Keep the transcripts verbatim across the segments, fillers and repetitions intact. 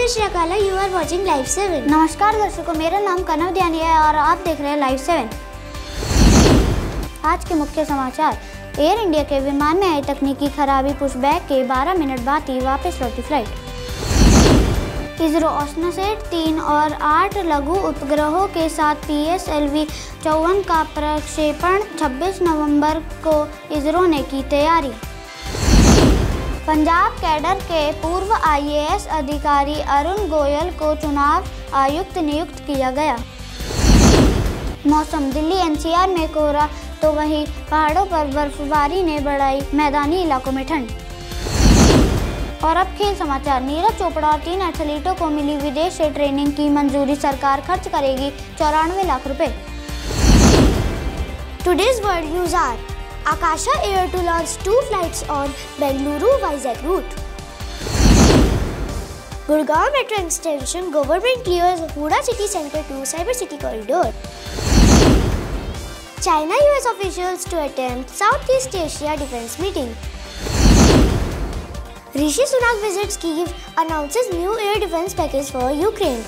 श्रीकाला, you are watching live seven. नमस्कार दर्शकों, मेरा नाम कनव ध्यानी है और आप देख रहे हैं लाइव सेवन। आज के मुख्य समाचार। एयर इंडिया के विमान में आई तकनीकी खराबी, पुशबैक के बारह मिनट बाद ही वापस लौटी फ्लाइट। इसरो ओसनासेट तीन और आठ लघु उपग्रहों के साथ पी एस एल वी चौवन का प्रक्षेपण छब्बीस नवंबर को इसरो ने की तैयारी। पंजाब कैडर के पूर्व आई ए एस अधिकारी अरुण गोयल को चुनाव आयुक्त नियुक्त किया गया। मौसम। दिल्ली एन सी आर में कोहरा तो वहीं पहाड़ों पर बर्फबारी ने बढ़ाई मैदानी इलाकों में ठंड। और अब खेल समाचार। नीरज चोपड़ा और तीन एथलीटों को मिली विदेश से ट्रेनिंग की मंजूरी, सरकार खर्च करेगी चौरानवे लाख रुपए। Today's world news are: Akasha Air to launch two flights on Bengaluru-Vizag route. Gurgaon Metro Extension Government clears Huda City Center to Cyber City Corridor. China U S officials to attempt Southeast Asia defense meeting. Rishi Sunak visits Kyiv, announces new air defense package for Ukraine.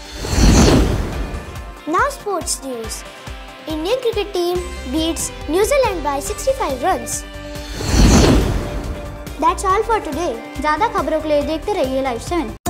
Now sports news. Indian cricket team beats New Zealand by sixty-five runs. That's all for today. ज़्यादा खबरों के लिए देखते रहिए live seven.